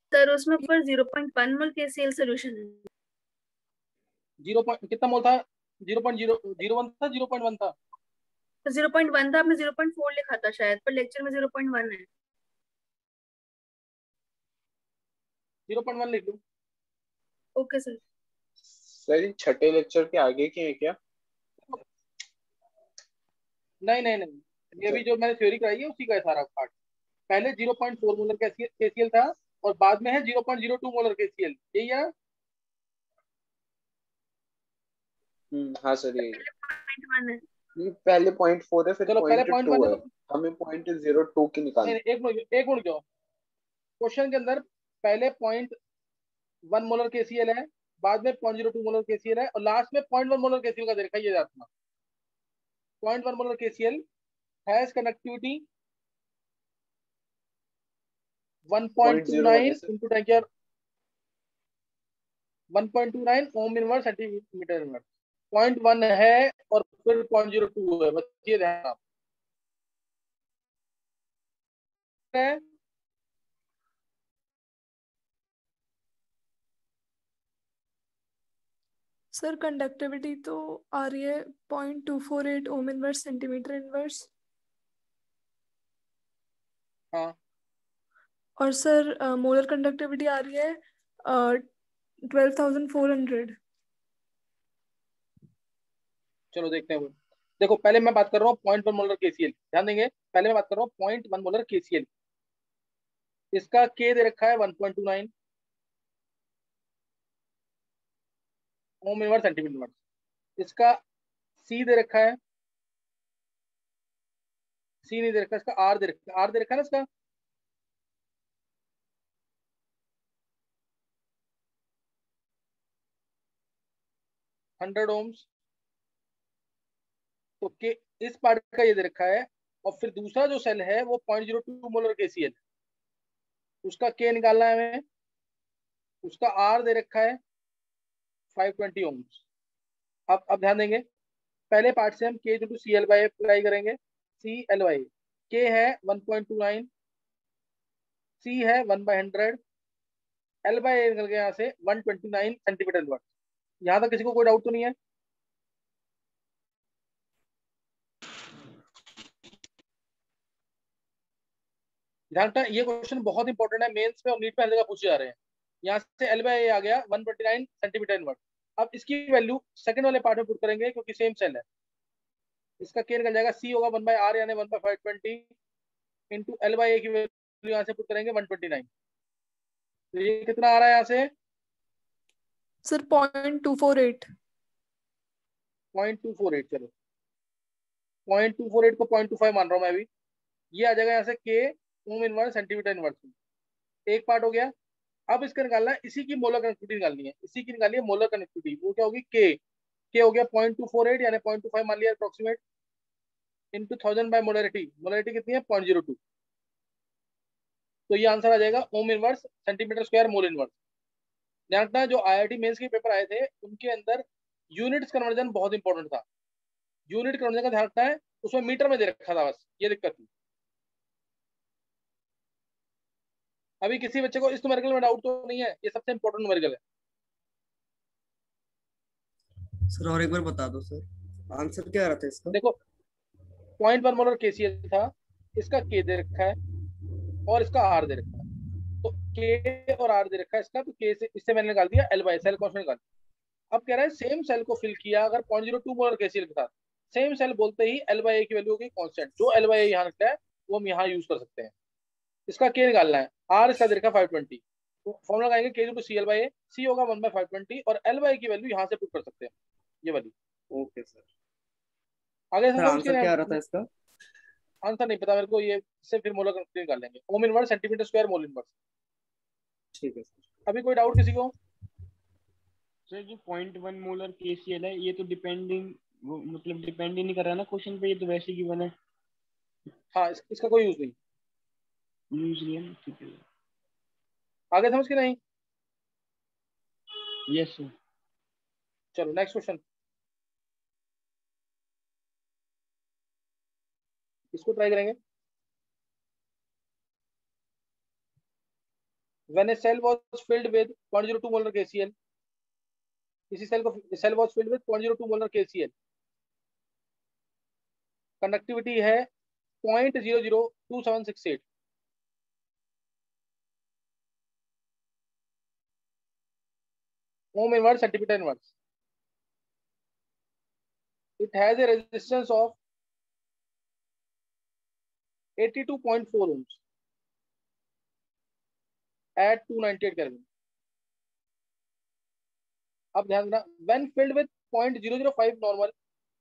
Sir उसमें ऊपर 0.1 मोल KCl solution है। कितना मोल था? 0.001 था, 0.1 था? तो 0.1 था, आपने 0.4 लिखा था शायद, पर लेक्चर में 0.1 है। 0.1 लिख लूं? Okay sir. सर ये छठे लेक्चर के आगे के हैं क्या? नहीं नहीं नहीं, ये भी जो मैंने थ्योरी कराई है उसी का है सारा पार्ट। पहले 0.4 मोलर केसीएल था, और बाद में है 0.02 मोलर केसीएल, यही है। हाँ सर ये पहले 0.1 है। ये पहले 0.4 है, फिर चलो पहले 0.1 0.2 है है। तो हमें 0.02 की नहीं निकालनी। नहीं, एक मिनट जाओ। क्वेश्चन के अंदर पहले 0.1 मोलर केसीएल है, बाद में 0.02 मोलर केसीएल है, और लास्ट में 0.1 मोलर केसीएल का दे रखा है, ये जातना। 0.1 मोलर केसीएल हैज कंडक्टिविटी 0.01 है 1.29 sir. Into 10 1.29 ohm inverse centimetre inverse. 0.1 है और फिर 0.02 है, बस ये ध्यान आप है। सर कंडक्टिविटी तो आ रही है 0.248 ओम इनवर्स सेंटीमीटर इनवर्स। हाँ और सर मोलर कंडक्टिविटी आ रही है 12,400। चलो देखते हैं वो। देखो पहले मैं बात कर रहा हूँ 0.1 मोलर केसीएल, ध्यान देंगे। पहले मैं बात कर रहा हूँ 0.1 मोलर केसीएल। इसका के दे रखा है 1.29 ओम इनवर्स सेंटीमीटर इनवर्स। इसका सी दे रखा है, सी नहीं दे रखा, इसका आर दे रखा, आर दे रखा है ना इसका। Hundred ohms. तो के इस पार्ट का ये दे रखा है। और फिर दूसरा जो सेल है वो 0.02 मोलर केसीएल, उसका के निकालना है हमें। उसका आर दे रखा है 520 ओम्स। अब ध्यान देंगे, पहले पार्ट से हम K to C L by apply करेंगे। सी एल बाई के है 1.29, सी है 1/100, एल बाई निकल गया यहाँ से 129 सेंटीमीटर वर्ग। यहाँ तक किसी को कोई डाउट तो नहीं है? ध्यान रखना, ये क्वेश्चन बहुत इंपॉर्टेंट है, मेंस में और नीट में हर जगह पूछे जा रहे हैं। यहाँ से एल बाई आ गया 129 सेंटीमीटर वर्ग। अब इसकी वैल्यू सेकंड वाले पार्ट में पुट करेंगे, क्योंकि सेम सेल है। इसका के निकल जाएगा, सी होगा 1/r यानी 1/520 इंटू एल बाई ए की वैल्यू यहाँ से पुट करेंगे 129। तो ये कितना आ रहा है यहाँ से? सर 0.248। 0.248। चलो 0.248 को 0.25 मान रहा हूँ मैं अभी। ये आ जाएगा यहाँ से के ओम इनवर्स सेंटीमीटर इनवर्स में। एक पार्ट हो गया। अब इसका निकालना है, इसी की मोलर कनेक्टिविटी निकालनी है, इसी की निकालिए मोलर कनेक्टिविटी। वो क्या होगी? के हो गया 0.248 यानी 0.25 मान लिया approximate, into 1000 by molarity. Molarity कितनी है? 0.02। तो ये आंसर आ जाएगा ohm inverse centimetre square mole inverse. ध्यान रखना, जो आईआईटी मेंस के पेपर आए थे उनके अंदर यूनिट्स कन्वर्जन बहुत इंपॉर्टेंट था। यूनिट कन्वर्जन का ध्यान रखना है, उसमें मीटर में दे रखा था, बस ये दिक्कत थी। अभी किसी बच्चे को इस न्यूमेरिकल में डाउट तो नहीं है? ये सबसे इंपॉर्टेंट न्यूमेरिकल है। सर और एक बार बता दो सर, आंसर क्या आ रहा था इसका? देखो 0.1 मोलर केसीएल था, इसका के दे रखा है और इसका आर दे रखा है। तो के और आर दे रखा है इसका, तो के से इससे मैंने निकाल दिया एल बाई, सेल कॉन्स्टेंट निकाल दिया। अब कह रहा है सेम सेल को फिल किया अगर 0.02 मोलर केसीएल के साथ। सेम सेल बोलते ही एल बाई ए की वैल्यू होगी कांस्टेंट, जो एल बाई ए यहाँ निकला है वो हम यहाँ यूज कर सकते हैं। इसका के निकालना है, आर इसका दे रखा 520। तो फॉर्मुला लगाएंगे K to C L by A, C होगा 1/520 और एल बाई की वैल्यू यहाँ से पुट कर सकते हैं, ये वाली। Okay sir. आगे सर समझ के आंसर क्या आ रहा था इसका? आंसर नहीं पता मेरे को, ये से फिर मोलर कनेक्टिविटी निकाल लेंगे। Ohm inverse centimetre square mole inverse. ठीक है सर। अभी कोई डाउट किसी को? सर जो 0.1 मोलर केसीएल है ये तो डिपेंडिंग, वो मतलब डिपेंड ही नहीं कर रहा ना क्वेश्चन पे, ये तो वैसे ही गिवन है। हाँ इसका कोई यूज नहीं। यूज नहीं है ना, ठीक है। आगे समझ के नहीं? Yes sir. चलो नेक्स्ट क्वेश्चन, इसको ट्राई करेंगे। When a cell was filled with 0.02 molar KCl, इसी cell was filled with 0.02 molar KCl, conductivity है 0.002768, ohm inverse centimetre inverse. It has a resistance of 82.4 ohms at 298 Kelvin. अब ध्यान देना, when filled with 0.005 normal,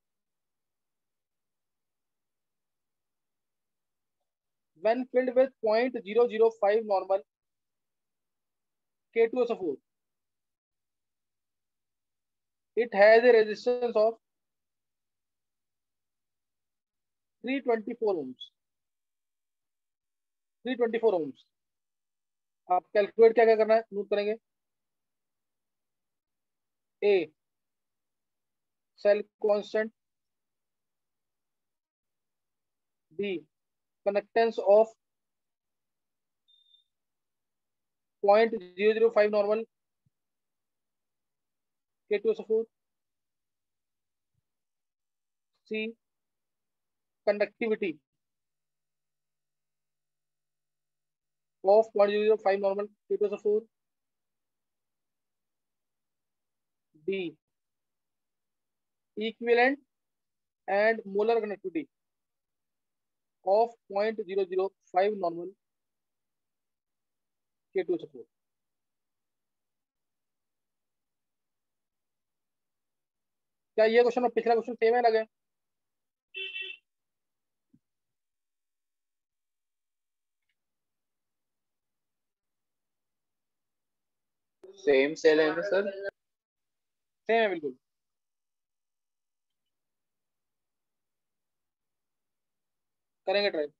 when filled with 0.005 normal K2SO4, it has a resistance of 324 ohms. 324 ohms. आप calculate क्या क्या करना है, note करेंगे. A cell constant, B conductance of 0.005 normal K2SO4, C conductivity of 0.005 normal K2SO4, D equivalent and molar conductivity of 0.005 normal K2SO4. क्या ये question और पिछला क्वेश्चन सेम है, लगे? सेम सेल है ना सर? सेम है बिल्कुल. करेंगे ट्राई.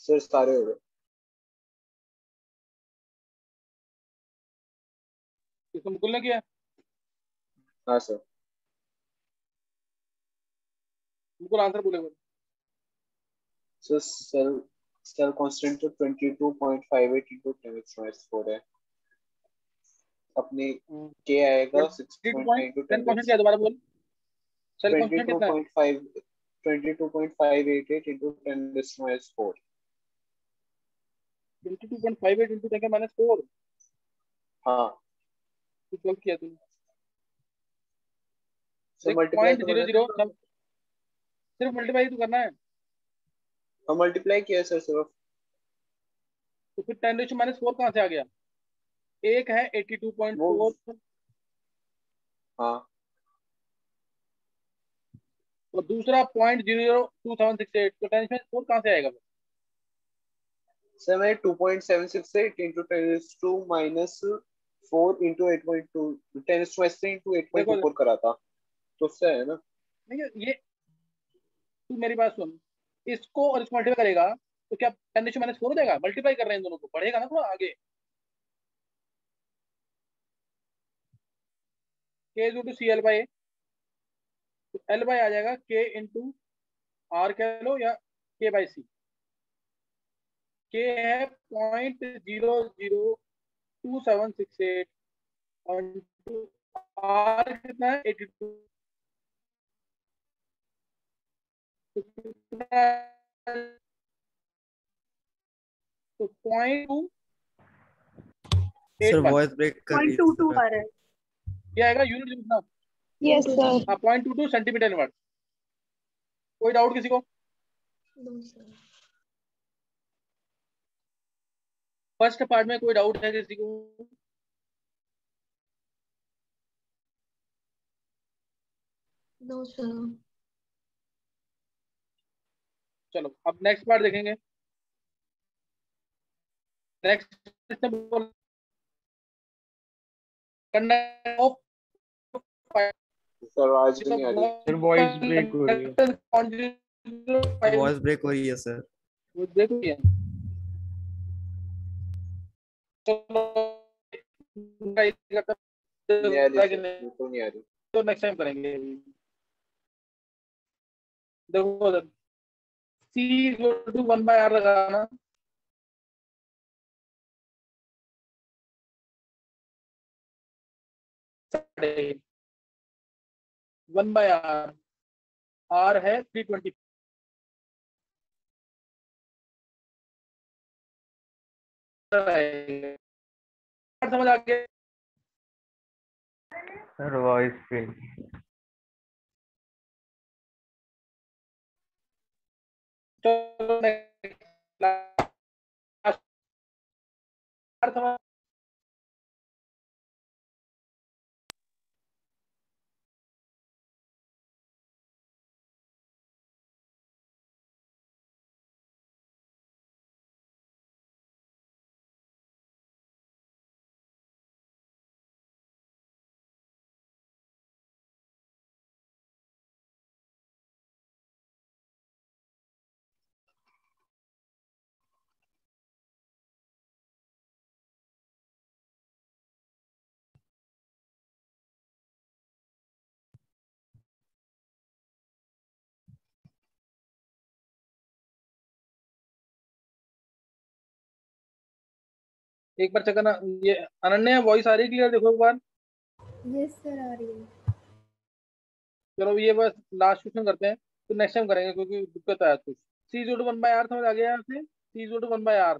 सर सारे हो गए। इसको मुकुल ने किया। हाँ सर। मुकुल आंसर बोलेगा। सर सेल सेल कांस्टेंट तो 22.58 इंटू 10⁻⁴ है। अपनी के आएगा 6.9 इंटू सेल कांस्टेंट क्या है दोबारा बोल। सेल कांस्टेंट कितना है? 22.588 इंटू 10⁻⁴। 22.58 इंटू 10⁻⁴। हाँ कुछ गलत किया तूने। सर मल्टीप्लाई तो करना 0.00 है। सिर्फ मल्टीप्लाई तो करना है। हम मल्टीप्लाई किया सर सिर्फ। तो फिर 10⁻⁴ कहाँ से आ गया? एक है 82.4 हाँ और दूसरा 0.002768, तो 10⁻⁴ कहाँ से आएगा? सर मैं 2.768 इंटू 10⁻⁴ इंटू 8.2 10⁻³ इंटू देखो 8.24 करा था, तो उससे है ना। नहीं ये तू मेरी बात सुन, इसको और इसको मल्टीप्लाई करेगा तो क्या 10⁻⁴ हो जाएगा? मल्टीप्लाई कर रहे हैं इन दोनों को, बढ़ेगा ना थोड़ा आगे। K is to C L by, तो एल बाई आ जाएगा के इंटू आर कह लो या के बाई सी। के है 0.002768 और आर कितना है 82, तो point two sir 81 voice break कर रही है 0.22 सर आ रहा है। क्या आएगा यूनिट लिखना। Yes sir. हाँ 0.22 सेंटीमीटर इनवर्स। कोई डाउट किसी को? फर्स्ट पार्ट में कोई डाउट है किसी को? No sir. चलो अब नेक्स्ट पार्ट देखेंगे। नेक्स्ट ऑफ सर आवाज भी नहीं आ रही। सर वॉइस ब्रेक हो रही है। वॉइस ब्रेक हो रही है सर। देखो ये नहीं आ रही सर, बिल्कुल नहीं आ रही। तो नेक्स्ट टाइम करेंगे। देखो सी इक्वल टू 1/r लगाना, वन बाय आर, आर है 320। समझ आ गया? Sir voice break. चलो next, एक बार चेक करना। ये अनन्या वॉइस आ रही है क्लियर? देखो एक बार। यस सर आ रही है। चलो ये बस लास्ट क्वेश्चन करते हैं, तो नेक्स्ट टाइम करेंगे क्योंकि दिक्कत आया कुछ। सी इज टू 1/r समझ आ गया यहाँ से? C is to 1/r।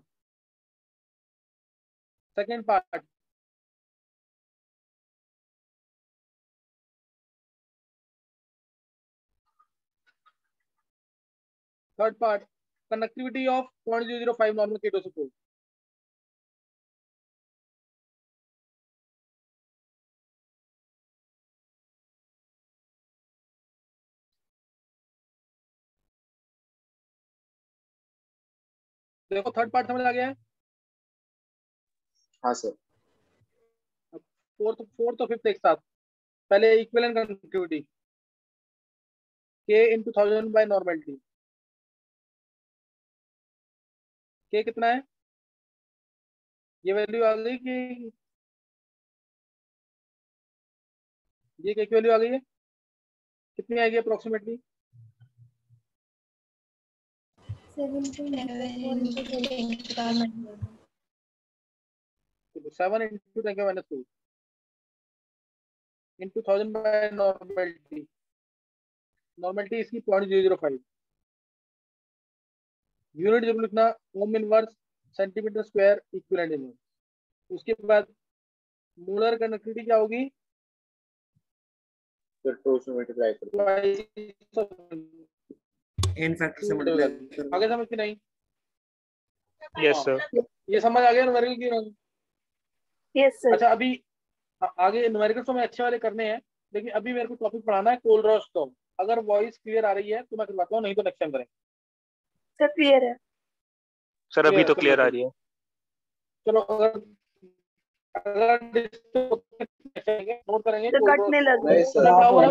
Second part, third part, conductivity of 0.005 normal केटो सपोर्ट। देखो थर्ड पार्ट समझ आ गया है? हाँ सर। फोर्थ फोर्थ और फिफ्थ एक साथ। पहले इक्विवेलेंट कंडक्टिविटी के इंटू 1000 बाय नॉर्मेलिटी। के कितना है, ये वैल्यू आ गई कि ये के की वैल्यू आ गई है, कितनी आएगी approximately? 7 into 10⁻2 into 1000 by normality. Normality इसकी 0.005। यूनिट जब लिखना ohm inverse centimetre square equivalent inverse. उसके बाद मोलर कंडक्टिविटी क्या होगी? फिर 2 से मल्टीप्लाई करो। एन फैक्टर से मल्टीप्लाई। आगे समझ के नहीं? Yes sir. ये समझ आ गया न्यूमेरिकल की नहीं? Yes sir. अच्छा, अभी आगे न्यूमेरिकल तो मैं अच्छे वाले करने हैं, लेकिन अभी मेरे को टॉपिक पढ़ाना है कोलरॉस टॉम। अगर वॉइस क्लियर आ रही है तो मैं करवाता हूँ, नहीं तो नेक्स्ट टाइम करेंगे। सर क्लियर है। सर अभी तो चलो, क्लियर आ रही है। चलो अगर नोट करेंगे तो कटने लग नहीं गई। सर,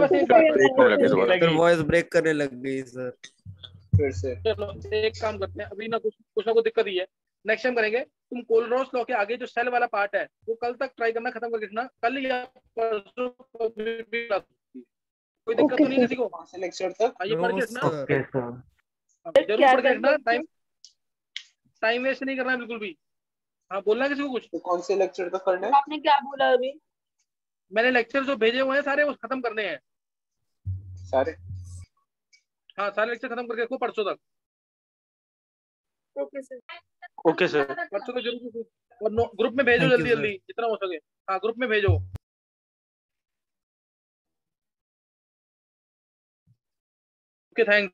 सर वॉइस ब्रेक करने लग गई सर। फिर से चलो एक काम करते हैं, अभी ना कुछ ना कुछ दिक्कत ही है, नेक्स्ट टाइम करेंगे। तुम कोलरॉस लॉ के आगे जो सेल वाला पार्ट है वो कल तक ट्राई करना, खत्म करके रखना। कल या परसों कभी भी ला सकती है। कोई दिक्कत तो नहीं है किसी को? कौन से लेक्चर तक? हाँ, ये पढ़ के रखना, ओके सर। जरूर क्या पढ़ के कर रखना। सकते हैं? टाइम वेस्ट नहीं करना है बिल्कुल भी। हाँ, बोलना है किसी को कुछ? तो कौन से लेक्चर तक करना है? आपने क्या बोला अभी? मैंने लेक्चर जो भेजे हुए हैं सारे वो खत्म करने हैं। सारे? हाँ, सारे लेक्चर खत्म करके रखो परसों तक। Okay sir. Okay sir. परसों तक जरूर। और ग्रुप में भेजो Thank you, जल्दी sir. जल्दी जितना हो सके। हाँ, ग्रुप में भेजो। Okay, thanks.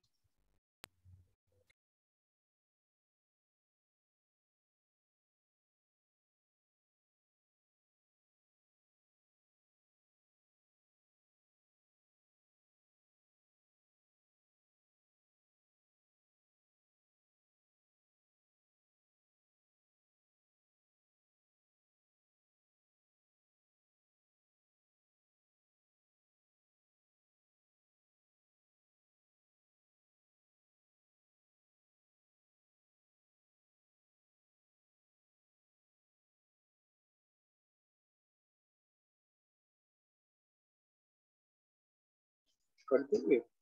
कर देंगे।